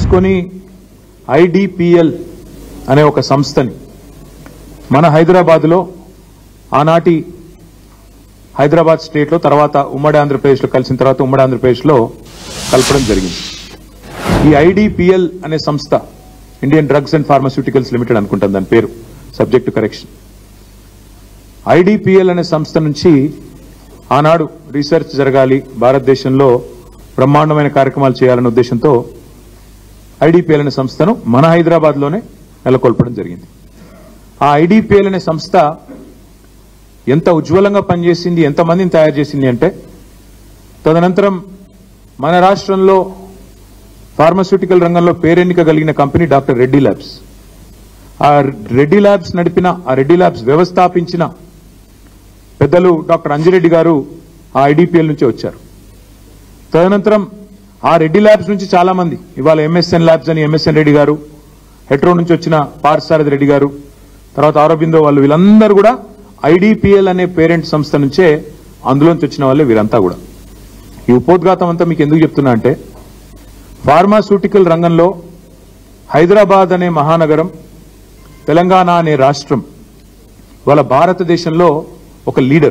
తీసుకొని ఐడిపిఎల్ అనే ఒక సంస్థని మన హైదరాబాద్లో ఆనాటి హైదరాబాద్ స్టేట్లో తర్వాత ఉమ్మడి ఆంధ్రప్రదేశ్లో కలిసిన తర్వాత ఉమ్మడి ఆంధ్రప్రదేశ్లో కలపడం జరిగింది. ఈ ఐడిపిఎల్ అనే సంస్థ Indian drugs and pharmaceuticals limited అనుకుంటాను దాని పేరు, సబ్జెక్ట్ టు కరెక్షన్. ఐడిపిఎల్ అనే సంస్థ నుంచి ఆనాడు రీసెర్చ్ జరగాలి, భారతదేశంలో బ్రహ్మాండమైన కార్యక్రమాలు చేయాలనే ఉద్దేశంతో ఐడిపిఎల్ అనే సంస్థను మన హైదరాబాద్లోనే నెలకొల్పడం జరిగింది. ఆ ఐడిపిఎల్ అనే సంస్థ ఎంత ఉజ్వలంగా పనిచేసింది, ఎంతమందిని తయారు చేసింది అంటే, తదనంతరం మన రాష్ట్రంలో ఫార్మాస్యూటికల్ రంగంలో పేరెన్నిక కలిగిన కంపెనీ డాక్టర్ రెడ్డి ల్యాబ్స్. ఆ రెడ్డి ల్యాబ్స్ నడిపిన, ఆ రెడ్డి ల్యాబ్స్ వ్యవస్థాపించిన పెద్దలు డాక్టర్ అంజిరెడ్డి గారు ఆ ఐడిపిఎల్ నుంచి వచ్చారు. తదనంతరం ఆ రెడ్డి ల్యాబ్స్ నుంచి చాలా మంది, ఇవాళ ఎంఎస్ఎన్ ల్యాబ్స్ అని ఎంఎస్ఎన్ రెడ్డి గారు, హెట్రో నుంచి వచ్చిన పార్థసారథి రెడ్డి గారు, తర్వాత ఆరోబిందో వాళ్ళు, వీళ్ళందరూ కూడా ఐడిపిఎల్ అనే పేరెంట్ సంస్థ నుంచే అందులోంచి వచ్చిన వాళ్ళే వీరంతా కూడా. ఈ ఉపోద్ఘాతం అంతా మీకు ఎందుకు చెప్తున్నా అంటే, ఫార్మాస్యూటికల్ రంగంలో హైదరాబాద్ అనే మహానగరం, తెలంగాణ అనే రాష్ట్రం వాళ్ళ భారతదేశంలో ఒక leader.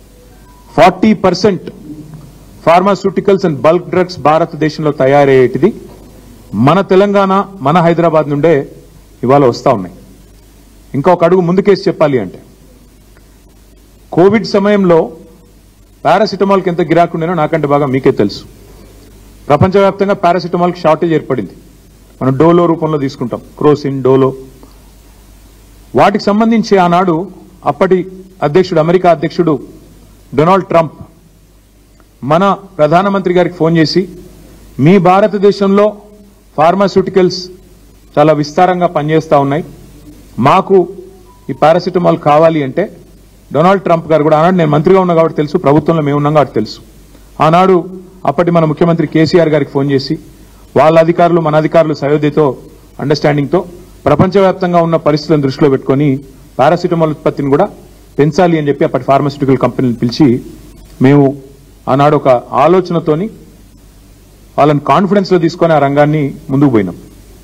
40% pharmaceuticals and bulk drugs భారతదేశంలో తయారయ్యేటిది మన తెలంగాణ, మన హైదరాబాద్ నుండే ఇవాళ వస్తా ఉన్నాయి. ఇంకా ఒక అడుగు ముందుకేసి చెప్పాలి అంటే, కోవిడ్ సమయంలో పారాసిటమాల్కి ఎంత గిరాకుండేనో నాకంటే బాగా మీకే తెలుసు. ప్రపంచవ్యాప్తంగా పారాసిటమాల్కి షార్టేజ్ ఏర్పడింది. మనం డోలో రూపంలో తీసుకుంటాం, క్రోసిన్, డోలో. వాటికి సంబంధించి ఆనాడు అప్పటి అధ్యక్షుడు, అమెరికా అధ్యక్షుడు డొనాల్డ్ ట్రంప్ మన ప్రధానమంత్రి గారికి ఫోన్ చేసి, మీ భారతదేశంలో ఫార్మాస్యూటికల్స్ చాలా విస్తారంగా పనిచేస్తూ ఉన్నాయి, మాకు ఈ పారాసిటమాల్ కావాలి అంటే, డొనాల్డ్ ట్రంప్ గారు కూడా, ఆనాడు నేను మంత్రిగా ఉన్నా కాబట్టి తెలుసు, ప్రభుత్వంలో మేము ఉన్నాం కాబట్టి తెలుసు, ఆనాడు అప్పటి మన ముఖ్యమంత్రి కేసీఆర్ గారికి ఫోన్ చేసి, వాళ్ళ అధికారులు మన అధికారులు సయోధ్యతో, అండర్స్టాండింగ్తో ప్రపంచవ్యాప్తంగా ఉన్న పరిస్థితులను దృష్టిలో పెట్టుకుని పారాసిటమాల్ ఉత్పత్తిని కూడా పెంచాలి అని చెప్పి అప్పటి ఫార్మాస్యూటికల్ కంపెనీని పిలిచి మేము ఆనాడు ఒక ఆలోచనతోని వాళ్ళని కాన్ఫిడెన్స్లో తీసుకొని ఆ రంగాన్ని ముందుకు పోయినాం.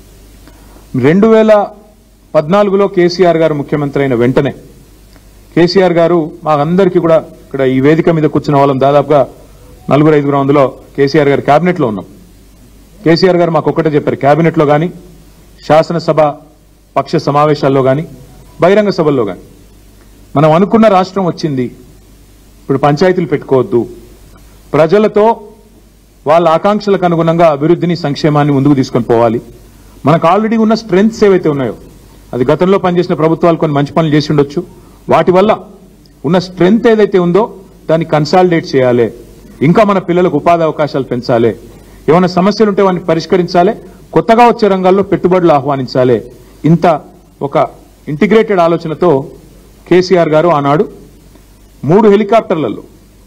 2014లో కేసీఆర్ గారు ముఖ్యమంత్రి అయిన వెంటనే కేసీఆర్ గారు మాకందరికీ కూడా, ఇక్కడ ఈ వేదిక మీద కూర్చున్న వాళ్ళం దాదాపుగా 4-5 అందులో కేసీఆర్ గారు క్యాబినెట్లో ఉన్నాం. కేసీఆర్ గారు మాకు ఒక్కటే చెప్పారు, క్యాబినెట్లో కానీ, శాసనసభ పక్ష సమావేశాల్లో కానీ, బహిరంగ సభల్లో కానీ, మనం అనుకున్న రాష్ట్రం వచ్చింది, ఇప్పుడు పంచాయతీలు పెట్టుకోవద్దు, ప్రజలతో వాళ్ళ ఆకాంక్షలకు అనుగుణంగా అభివృద్ధిని, సంక్షేమాన్ని ముందుకు తీసుకొని పోవాలి. మనకు ఆల్రెడీ ఉన్న స్ట్రెంగ్త్స్ ఏవైతే ఉన్నాయో, అది గతంలో పనిచేసిన ప్రభుత్వాలు కొన్ని మంచి పనులు చేసి ఉండొచ్చు, వాటి వల్ల ఉన్న స్ట్రెంగ్త్ ఏదైతే ఉందో దాన్ని కన్సాలిడేట్ చేయాలి, ఇంకా మన పిల్లలకు ఉపాధి అవకాశాలు పెంచాలి, ఏమైనా సమస్యలు ఉంటే వాటిని పరిష్కరించాలి, కొత్తగా వచ్చే రంగాల్లో పెట్టుబడులు ఆహ్వానించాలి. ఇంత ఒక ఇంటిగ్రేటెడ్ ఆలోచనతో కేసీఆర్ గారు ఆనాడు 3 హెలికాప్టర్లలో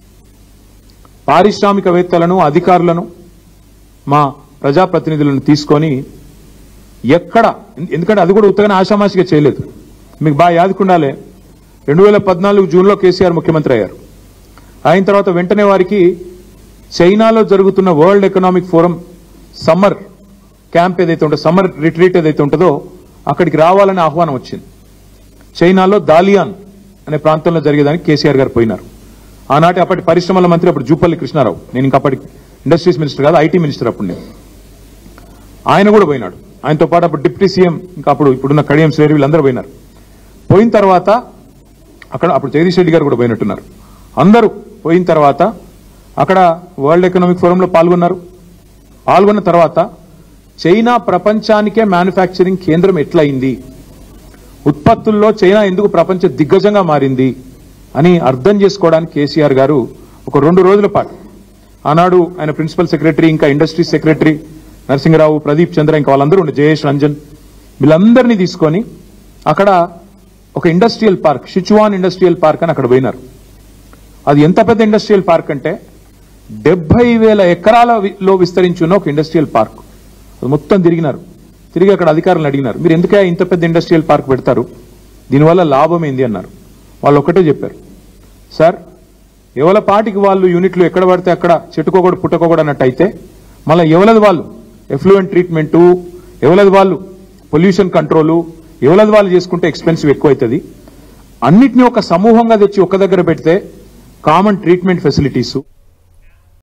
పారిశ్రామికవేత్తలను, అధికారులను, మా ప్రజాప్రతినిధులను తీసుకొని ఎక్కడ, ఎందుకంటే అది కూడా ఉత్తగానే ఆషామాషిగా చేయలేదు, మీకు బాగా యాదుకుండాలి. 2014 జూన్లో కేసీఆర్ ముఖ్యమంత్రి అయ్యారు. అయిన తర్వాత వెంటనే వారికి చైనాలో జరుగుతున్న world economic forum summer camp ఏదైతే ఉంటుందో, సమ్మర్ రిట్రీట్ ఏదైతే ఉంటుందో అక్కడికి రావాలని ఆహ్వానం వచ్చింది. చైనాలో దాలియాన్ అనే ప్రాంతంలో జరిగేదానికి కేసీఆర్ గారు పోయినారు. ఆనాటి అప్పటి పరిశ్రమల మంత్రి అప్పుడు జూపల్లి కృష్ణారావు, నేను ఇంకా అప్పటి ఇండస్ట్రీస్ మినిస్టర్ కాదు, ఐటీ మినిస్టర్ అప్పుడు నేను, ఆయన కూడా పోయినాడు. ఆయనతో పాటు అప్పుడు డిప్యూటీ సీఎం, ఇంకా ఇప్పుడున్న కడియం శ్రేణి, వీళ్ళందరూ పోయినారు. పోయిన తర్వాత అక్కడ అప్పుడు జగదీష్ రెడ్డి గారు కూడా పోయినట్టున్నారు. అందరూ పోయిన తర్వాత అక్కడ వరల్డ్ ఎకనామిక్ ఫోరంలో పాల్గొన్నారు. పాల్గొన్న తర్వాత చైనా ప్రపంచానికే మ్యానుఫ్యాక్చరింగ్ కేంద్రం ఎట్లయింది, ఉత్పత్తుల్లో చైనా ఎందుకు ప్రపంచ దిగ్గజంగా మారింది అని అర్థం చేసుకోవడానికి కేసీఆర్ గారు ఒక 2 రోజుల పాటు, ఆనాడు ఆయన ప్రిన్సిపల్ సెక్రటరీ, ఇంకా ఇండస్ట్రీ సెక్రటరీ నరసింహరావు, ప్రదీప్ చంద్ర, ఇంకా వాళ్ళందరూ ఉండే, జయేష్ రంజన్, వీళ్ళందరినీ తీసుకొని అక్కడ ఒక industrial park, Sichuan industrial park అని అక్కడ పోయినారు. అది ఎంత పెద్ద ఇండస్ట్రియల్ పార్క్ అంటే 70,000 ఎకరాలలో విస్తరించి ఉన్న ఒక ఇండస్ట్రియల్ పార్క్. అది మొత్తం తిరిగినారు. తిరిగి అక్కడ అధికారులను అడిగినారు, మీరు ఎందుకే ఇంత పెద్ద ఇండస్ట్రియల్ పార్క్ పెడతారు, దీనివల్ల లాభం ఏంది అన్నారు. వాళ్ళు ఒకటే చెప్పారు, సార్ ఎవల పాటికి వాళ్ళు యూనిట్లు ఎక్కడ పడితే అక్కడ చెట్టుకోకూడదు పుట్టకోకూడదు అన్నట్టు అయితే, మళ్ళీ ఎవలది వాళ్ళు ఎఫ్లూయెంట్ ట్రీట్మెంటు, ఎవరది వాళ్ళు పొల్యూషన్ కంట్రోలు ఎవరది వాళ్ళు చేసుకుంటే ఎక్స్పెన్సివ్ ఎక్కువ అవుతుంది. అన్నిటినీ ఒక సమూహంగా తెచ్చి ఒక దగ్గర పెడితే కామన్ ట్రీట్మెంట్ ఫెసిలిటీస్